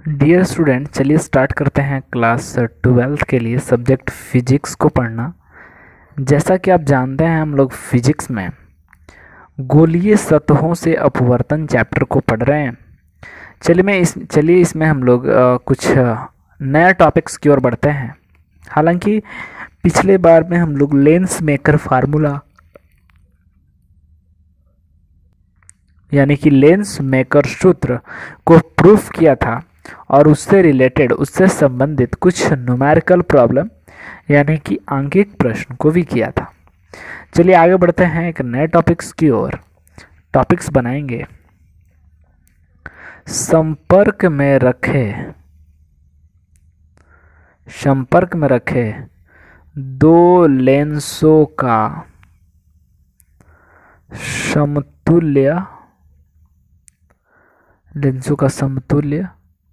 Dear student, चलिए start करते हैं क्लास 12th के लिए सब्जेक्ट फिजिक्स को पढ़ना। जैसा कि आप जानते हैं, हम लोग फिजिक्स में गोलीय सतहों से अपवर्तन चैप्टर को पढ़ रहे हैं। चलिए इसमें हम लोग कुछ नया टॉपिक्स की ओर बढ़ते हैं। हालांकि पिछले बार में हम लोग लेंस मेकर फार्मूला यानी कि लेंस मेकर सूत्र को प्रूफ किया था और उससे रिलेटेड, उससे संबंधित कुछ न्यूमेरिकल प्रॉब्लम यानी कि आंकिक प्रश्न को भी किया था। चलिए आगे बढ़ते हैं एक नए टॉपिक्स की ओर। टॉपिक्स बनाएंगे संपर्क में रखे दो लेंसों का समतुल्य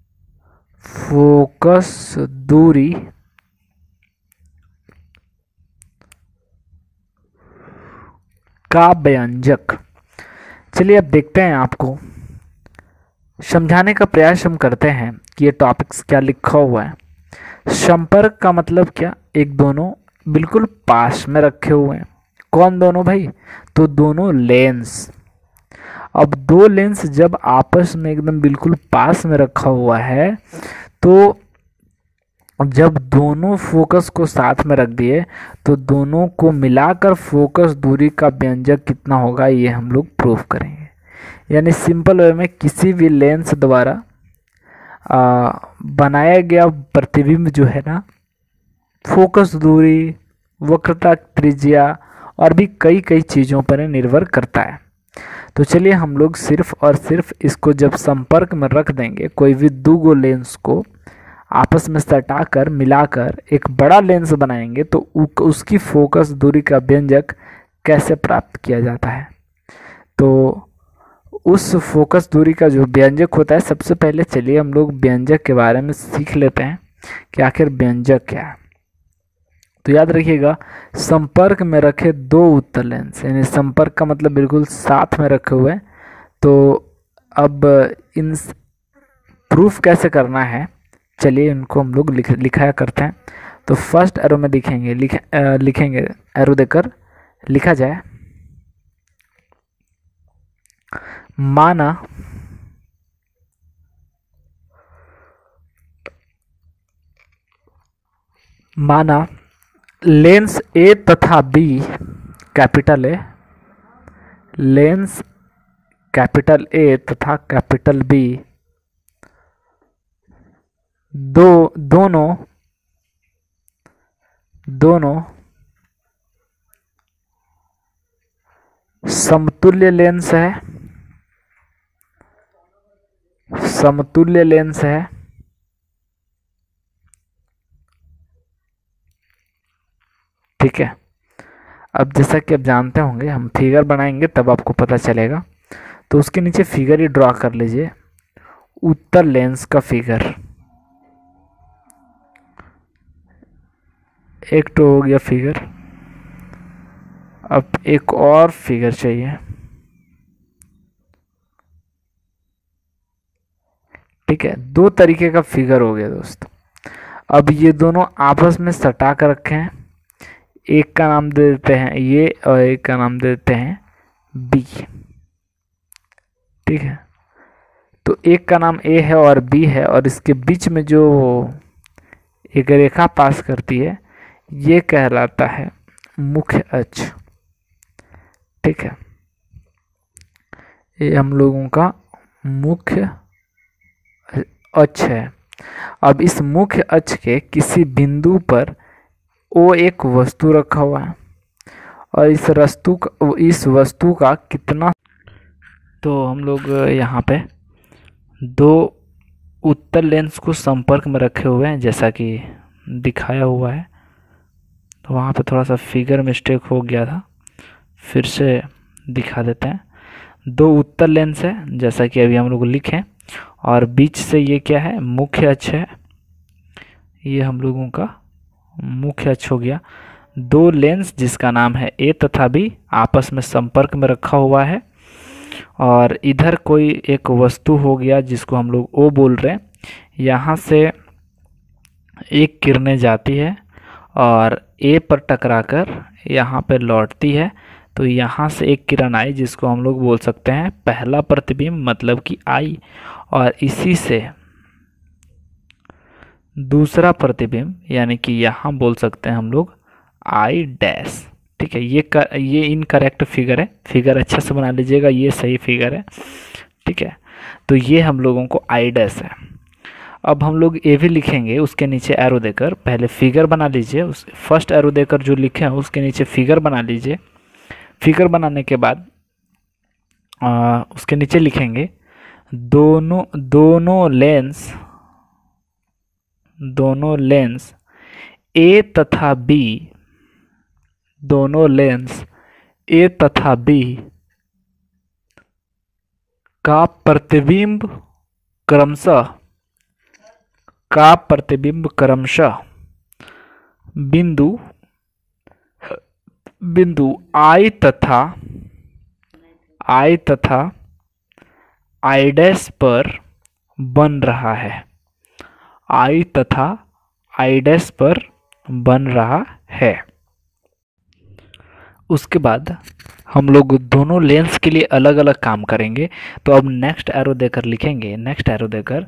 फोकस दूरी का व्यंजक। चलिए अब देखते हैं, आपको समझाने का प्रयास हम करते हैं कि ये टॉपिक्स क्या लिखा हुआ है। संपर्क का मतलब क्या? एक दोनों बिल्कुल पास में रखे हुए हैं। कौन दोनों भाई? तो दोनों लेंस। अब दो लेंस जब आपस में एकदम बिल्कुल पास में रखा हुआ है, तो जब दोनों फोकस को साथ में रख दिए तो दोनों को मिलाकर फोकस दूरी का व्यंजक कितना होगा, ये हम लोग प्रूफ करेंगे। यानी सिंपल वे में किसी भी लेंस द्वारा बनाया गया प्रतिबिंब जो है ना, फोकस दूरी, वक्रता, त्रिज्या और भी कई चीज़ों पर निर्भर करता है। तो चलिए हम लोग सिर्फ और सिर्फ इसको जब संपर्क में रख देंगे, कोई भी दो लेंस को आपस में सटाकर मिलाकर एक बड़ा लेंस बनाएंगे, तो उसकी फोकस दूरी का व्यंजक कैसे प्राप्त किया जाता है। तो उस फोकस दूरी का जो व्यंजक होता है, सबसे पहले चलिए हम लोग व्यंजक के बारे में सीख लेते हैं कि आखिर व्यंजक क्या है। तो याद रखिएगा, संपर्क में रखे दो उत्तल लेंस, यानी संपर्क का मतलब बिल्कुल साथ में रखे हुए। तो अब इन प्रूफ कैसे करना है, चलिए इनको हम लोग लिखाया करते हैं। तो फर्स्ट एरो में लिखेंगे एरो देकर लिखा जाए, माना लेंस ए तथा B, capital A, lens capital A तथा कैपिटल बी दोनों समतुल्य लेंस है, ठीक है। अब जैसा कि आप जानते होंगे, हम फिगर बनाएंगे तब आपको पता चलेगा। तो उसके नीचे फिगर ही ड्रॉ कर लीजिए, उत्तल लेंस का फिगर। एक तो हो गया फिगर। अब एक और फिगर चाहिए, ठीक है। दो तरीके का फिगर हो गया दोस्त। अब ये दोनों आपस में सटा कर रखे हैं। एक का नाम दे देते हैं ये और एक का नाम दे देते हैं बी, ठीक है। तो एक का नाम ए है और बी है, और इसके बीच में जो एक रेखा पास करती है, ये कहलाता है मुख्य अक्ष, ठीक है। ये हम लोगों का मुख्य अक्ष है। अब इस मुख्य अक्ष के किसी बिंदु पर ओ एक वस्तु रखा हुआ है, और इस वस्तु का कितना, तो हम लोग यहाँ पे दो उत्तल लेंस को संपर्क में रखे हुए हैं, जैसा कि दिखाया हुआ है। तो वहाँ पे थोड़ा सा फिगर मिस्टेक हो गया था, फिर से दिखा देते हैं। दो उत्तल लेंस है, जैसा कि अभी हम लोग लिखें, और बीच से ये क्या है, मुख्य अक्ष है। ये हम लोगों का मुख्य अक्ष हो गया। दो लेंस जिसका नाम है ए तथा बी आपस में संपर्क में रखा हुआ है, और इधर कोई एक वस्तु हो गया जिसको हम लोग ओ बोल रहे हैं। यहाँ से एक किरणें जाती है और ए पर टकराकर यहाँ पे लौटती है। तो यहाँ से एक किरण आई जिसको हम लोग बोल सकते हैं पहला प्रतिबिंब, मतलब कि आई, और इसी से दूसरा प्रतिबिंब यानी कि यहाँ बोल सकते हैं हम लोग आई डैश। ठीक है, ये इनकरेक्ट फिगर है, फिगर अच्छा से बना लीजिएगा, ये सही फिगर है। ठीक है, तो ये हम लोगों को आई डैश है। अब हम लोग ए भी लिखेंगे उसके नीचे एरो देकर, पहले फिगर बना लीजिए, उस फर्स्ट एरो देकर जो लिखे हैं उसके नीचे फिगर बना लीजिए। फिगर बनाने के बाद उसके नीचे लिखेंगे दोनों लेंस ए तथा बी, दोनों लेंस ए तथा बी का प्रतिबिंब क्रमशः बिंदु आई तथा आई डैश पर बन रहा है, आई तथा आई डैश पर बन रहा है। उसके बाद हम लोग दोनों लेंस के लिए अलग अलग काम करेंगे। तो अब नेक्स्ट एरो देकर लिखेंगे, नेक्स्ट एरो देकर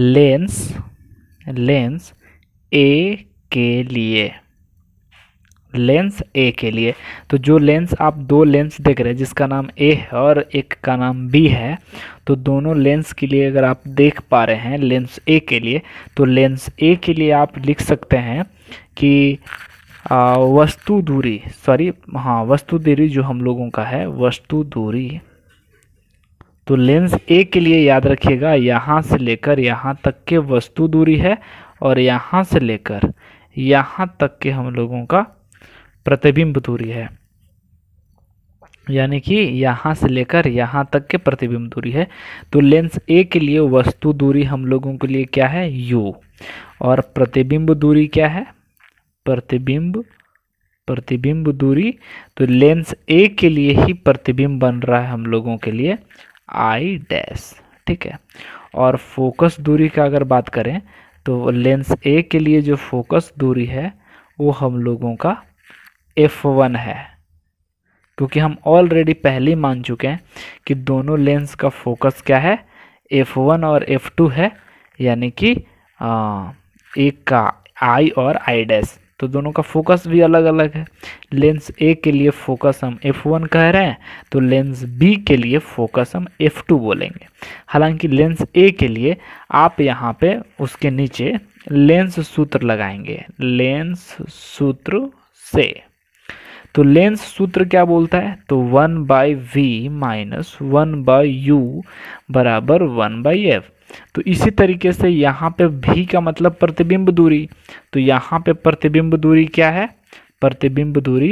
लेंस ए के लिए, लेंस ए के लिए। तो जो लेंस आप दो लेंस देख रहे हैं जिसका नाम ए है और एक का नाम बी है, तो दोनों लेंस के लिए अगर आप देख पा रहे हैं लेंस ए के लिए, तो लेंस ए के लिए आप लिख सकते हैं कि वस्तु दूरी जो हम लोगों का है वस्तु दूरी। तो लेंस ए के लिए याद रखिएगा यहाँ से लेकर यहाँ तक के वस्तु दूरी है और यहाँ से लेकर यहाँ तक के हम लोगों का प्रतिबिंब दूरी है, यानी कि यहाँ से लेकर यहाँ तक के प्रतिबिंब दूरी है। तो लेंस ए के लिए वस्तु दूरी हम लोगों के लिए क्या है u, और प्रतिबिंब दूरी क्या है प्रतिबिंब दूरी। तो लेंस ए के लिए ही प्रतिबिंब बन रहा है हम लोगों के लिए आई डैश। ठीक है, और फोकस दूरी का अगर बात करें तो लेंस ए के लिए जो फोकस दूरी है वो हम लोगों का f1 है, क्योंकि हम ऑलरेडी पहले ही मान चुके हैं कि दोनों लेंस का फोकस क्या है f1 और f2 है, यानी कि एक का आई और आई डैश। तो दोनों का फोकस भी अलग अलग है। लेंस ए के लिए फोकस हम f1 कह रहे हैं, तो लेंस बी के लिए फोकस हम f2 बोलेंगे। हालांकि लेंस ए के लिए आप यहाँ पे उसके नीचे लेंस सूत्र लगाएंगे, लेंस सूत्र से। तो लेंस सूत्र क्या बोलता है, तो 1/v माइनस 1/u बराबर 1/f। तो इसी तरीके से यहाँ पे v का मतलब प्रतिबिंब दूरी, तो यहाँ पे प्रतिबिंब दूरी क्या है, प्रतिबिंब दूरी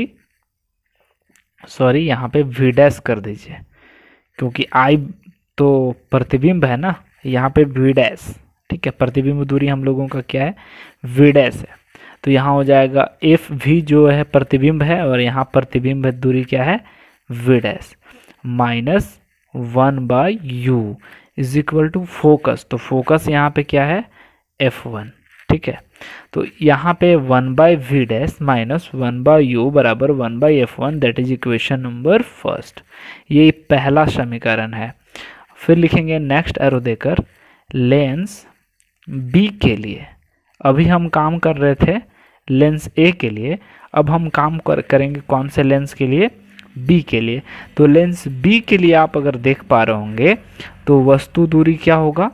यहाँ पे v डैश कर दीजिए, क्योंकि i तो प्रतिबिंब है ना, यहाँ पे v डैश। ठीक है, प्रतिबिंब दूरी हम लोगों का क्या है v डैश है। तो यहाँ हो जाएगा एफ भी जो है प्रतिबिंब है और यहाँ प्रतिबिंब दूरी क्या है v dash minus 1/u is equal to focus. तो फोकस यहाँ पे क्या है f1। ठीक है, तो यहाँ पे 1/v डैश माइनस 1/u बराबर 1/f1, that is equation number first. ये पहला समीकरण है। फिर लिखेंगे नेक्स्ट एरो देकर लेंस बी के लिए। अभी हम काम कर रहे थे लेंस ए के लिए, अब हम काम करेंगे कौन से लेंस के लिए, बी के लिए। तो लेंस बी के लिए आप अगर देख पा रहे होंगे तो वस्तु दूरी क्या होगा,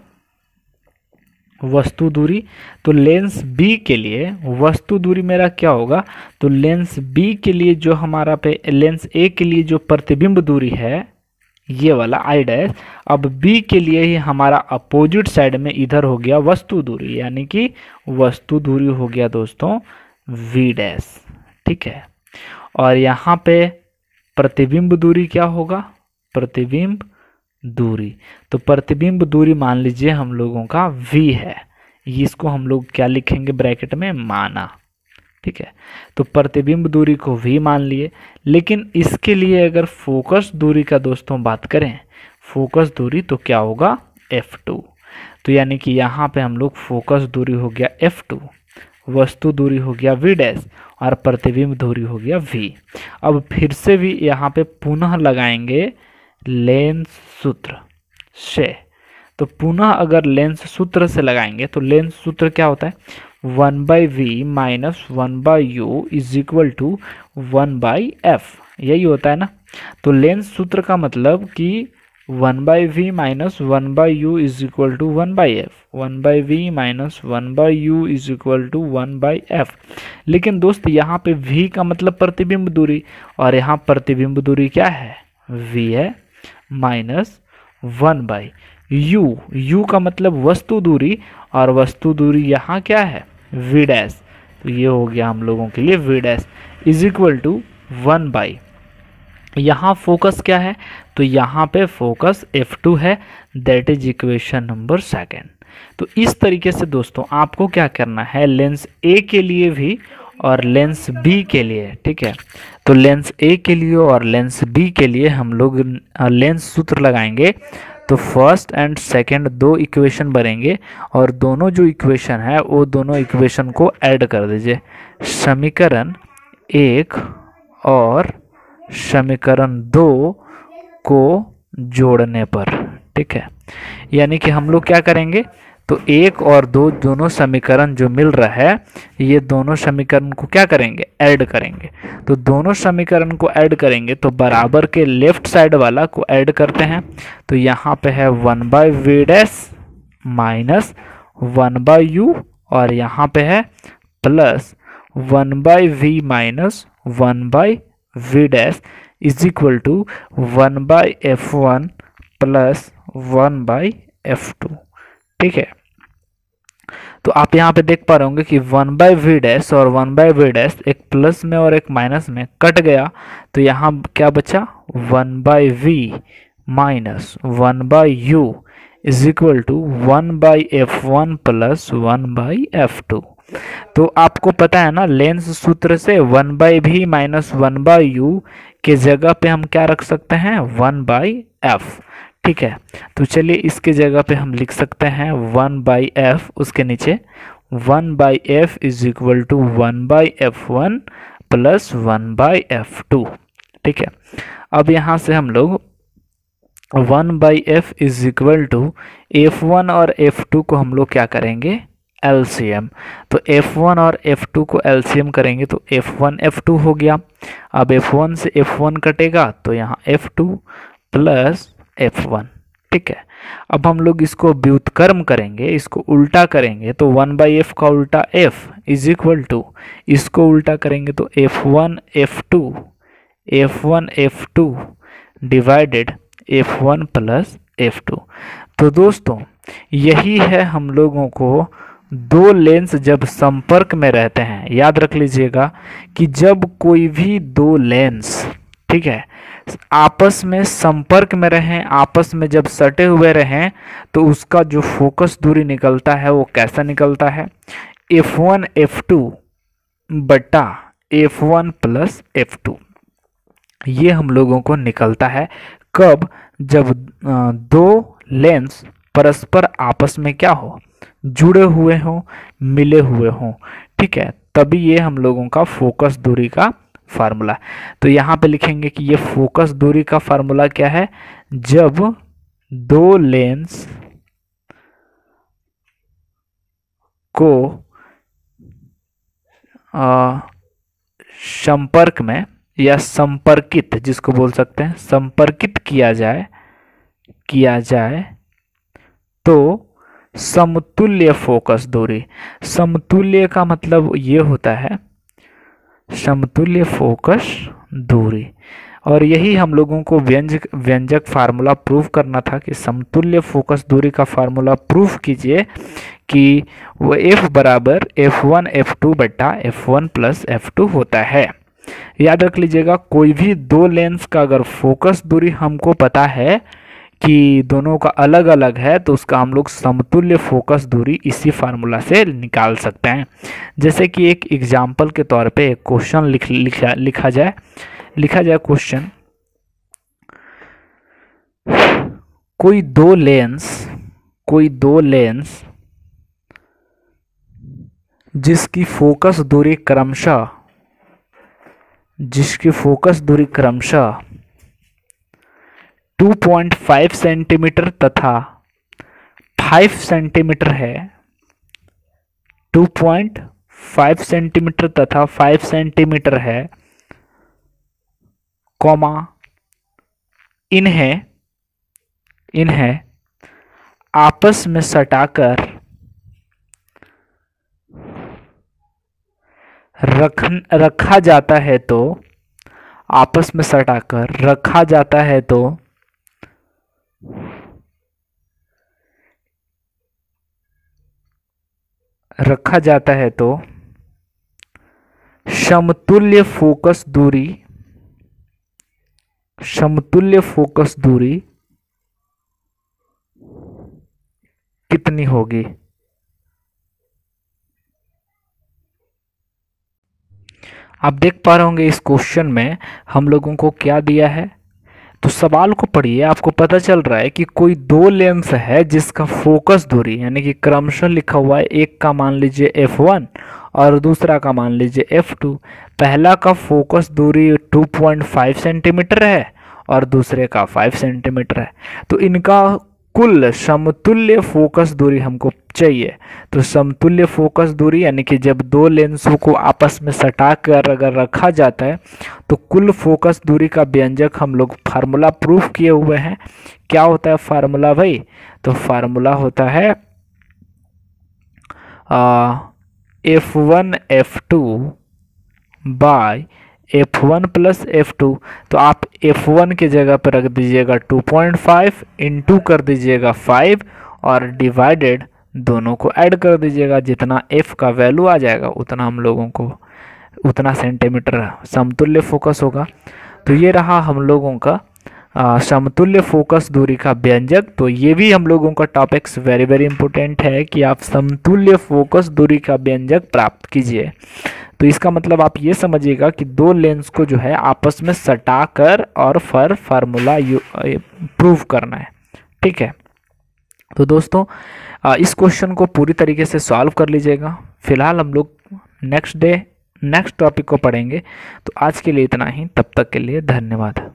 वस्तु दूरी। तो लेंस बी के लिए वस्तु दूरी मेरा क्या होगा, तो लेंस बी के लिए जो हमारा पे लेंस ए के लिए जो प्रतिबिंब दूरी है ये वाला आई डैश, अब बी के लिए ही हमारा अपोजिट साइड में इधर हो गया वस्तु दूरी, यानी कि वस्तु दूरी हो गया दोस्तों वी डैश। ठीक है, और यहाँ पे प्रतिबिंब दूरी क्या होगा, प्रतिबिंब दूरी। तो प्रतिबिंब दूरी मान लीजिए हम लोगों का v है, इसको हम लोग क्या लिखेंगे ब्रैकेट में माना। ठीक है, तो प्रतिबिंब दूरी को v मान लिए। लेकिन इसके लिए अगर फोकस दूरी का दोस्तों बात करें, फोकस दूरी तो क्या होगा f2। तो यानी कि यहाँ पे हम लोग फोकस दूरी हो गया F2, वस्तु दूरी हो गया V डैश और प्रतिबिंब दूरी हो गया V। अब फिर से भी यहाँ पे पुनः लगाएंगे लेंस सूत्र से। तो पुनः अगर लेंस सूत्र से लगाएंगे तो लेंस सूत्र क्या होता है, 1/v minus 1/u is equal to 1/f, यही होता है ना। तो लेंस सूत्र का मतलब कि 1/v minus 1/u is equal to 1/f, 1/v minus 1/u is equal to 1/f। लेकिन दोस्त यहाँ पे v का मतलब प्रतिबिंब दूरी, और यहाँ प्रतिबिंब दूरी क्या है, v है, माइनस 1/u, u का मतलब वस्तु दूरी, और वस्तु दूरी यहाँ क्या है, v डैश। तो ये हो गया हम लोगों के लिए v dash is equal to 1/, यहाँ फोकस क्या है, तो यहाँ पे फोकस F2 है, दैट इज इक्वेशन नंबर 2। तो इस तरीके से दोस्तों आपको क्या करना है, लेंस A के लिए भी और लेंस B के लिए, ठीक है। तो लेंस A के लिए और लेंस B के लिए हम लोग लेंस सूत्र लगाएंगे। तो फर्स्ट एंड सेकंड दो इक्वेशन बनेंगे, और दोनों जो इक्वेशन है वो दोनों इक्वेशन को ऐड कर दीजिए, समीकरण 1 और समीकरण 2 को जोड़ने पर, ठीक है। यानी कि हम लोग क्या करेंगे, तो 1 और 2 दोनों समीकरण जो मिल रहा है, ये दोनों समीकरण को क्या करेंगे, ऐड करेंगे। तो दोनों समीकरण को ऐड करेंगे तो बराबर के लेफ्ट साइड वाला को ऐड करते हैं। तो यहाँ पे है 1/v डैश माइनस 1/u, और यहाँ पे है plus 1/v minus 1/v dash is equal to 1/f1 plus 1/f2, ठीक है। तो आप यहाँ पे देख पा रहे होंगे कि 1/v डैश और 1/v डैश एक प्लस में और एक माइनस में कट गया, तो यहाँ क्या बचा, 1/v minus 1/u is equal to 1/f1 plus 1/f2। तो आपको पता है ना, लेंस सूत्र से 1/v माइनस 1/u के जगह पे हम क्या रख सकते हैं, 1/f, ठीक है। तो चलिए इसके जगह पे हम लिख सकते हैं 1/f, उसके नीचे 1/f is equal to 1/f1 plus 1/f2, ठीक है। अब यहाँ से हम लोग 1/f is equal to f1 और f2 को हम लोग क्या करेंगे, LCM। तो f1 और f2 को LCM करेंगे तो f1 f2 हो गया। अब f1 से f1 कटेगा तो यहाँ f2 प्लस f1, ठीक है। अब हम लोग इसको व्युत्क्रम करेंगे, इसको उल्टा करेंगे, तो 1/f का उल्टा f इज इक्वल टू, इसको उल्टा करेंगे तो f1 f2 divided f1 plus f2। तो दोस्तों यही है हम लोगों को दो लेंस जब संपर्क में रहते हैं, याद रख लीजिएगा कि जब कोई भी दो लेंस, ठीक है, आपस में संपर्क में रहें, आपस में जब सटे हुए रहें, तो उसका जो फोकस दूरी निकलता है वो कैसा निकलता है, f1 f2 बटा f1 प्लस f2। ये हम लोगों को निकलता है कब, जब दो लेंस परस्पर आपस में क्या हो, जुड़े हुए हों, मिले हुए हों, ठीक है, तभी ये हम लोगों का फोकस दूरी का फार्मूला। तो यहाँ पे लिखेंगे कि ये फोकस दूरी का फार्मूला क्या है, जब दो लेंस को संपर्क में या संपर्कित, जिसको बोल सकते हैं संपर्कित किया जाए तो समतुल्य फोकस दूरी। समतुल्य का मतलब ये होता है समतुल्य फोकस दूरी, और यही हम लोगों को व्यंजक फार्मूला प्रूव करना था कि समतुल्य फोकस दूरी का फार्मूला प्रूव कीजिए कि वो f बराबर f1 f2 बटा f1 प्लस f2 होता है। याद रख लीजिएगा, कोई भी दो लेंस का अगर फोकस दूरी हमको पता है कि दोनों का अलग अलग है, तो उसका हम लोग समतुल्य फोकस दूरी इसी फार्मूला से निकाल सकते हैं। जैसे कि एक एग्जाम्पल के तौर पे एक क्वेश्चन लिखा जाए क्वेश्चन, कोई दो लेंस कोई दो लेंस जिसकी फोकस दूरी क्रमशः 2.5 सेंटीमीटर तथा 5 सेंटीमीटर है, 2.5 सेंटीमीटर तथा 5 सेंटीमीटर है, कॉमा इन्हें आपस में सटाकर रखा जाता है तो आपस में सटाकर रखा जाता है तो समतुल्य फोकस दूरी कितनी होगी। आप देख पा रहे होंगे इस क्वेश्चन में हम लोगों को क्या दिया है। तो सवाल को पढ़िए, आपको पता चल रहा है कि कोई दो लेंस है जिसका फोकस दूरी यानी कि क्रमशः लिखा हुआ है, एक का मान लीजिए f1 और दूसरा का मान लीजिए f2। पहला का फोकस दूरी 2.5 सेंटीमीटर है और दूसरे का 5 सेंटीमीटर है। तो इनका कुल समतुल्य फोकस दूरी हमको चाहिए। तो समतुल्य फोकस दूरी यानी कि जब दो लेंसों को आपस में सटा कर अगर रखा जाता है तो कुल फोकस दूरी का व्यंजक हम लोग फार्मूला प्रूफ किए हुए हैं। क्या होता है फार्मूला भाई? तो फार्मूला होता है F1 F2 bye F1 plus F2। तो आप F1 की जगह पर रख दीजिएगा 2.5 इंटू कर दीजिएगा 5 और डिवाइडेड दोनों को ऐड कर दीजिएगा। जितना F का वैल्यू आ जाएगा उतना हम लोगों को उतना सेंटीमीटर समतुल्य फोकस होगा। तो ये रहा हम लोगों का समतुल्य फोकस दूरी का व्यंजक। तो ये भी हम लोगों का टॉपिक्स वेरी वेरी इंपॉर्टेंट है कि आप समतुल्य फोकस दूरी का व्यंजक प्राप्त कीजिए। तो इसका मतलब आप ये समझिएगा कि दो लेंस को जो है आपस में सटाकर और फिर फार्मूला प्रूव करना है। ठीक है, तो दोस्तों इस क्वेश्चन को पूरी तरीके से सॉल्व कर लीजिएगा। फिलहाल हम लोग नेक्स्ट टॉपिक को पढ़ेंगे। तो आज के लिए इतना ही, तब तक के लिए धन्यवाद।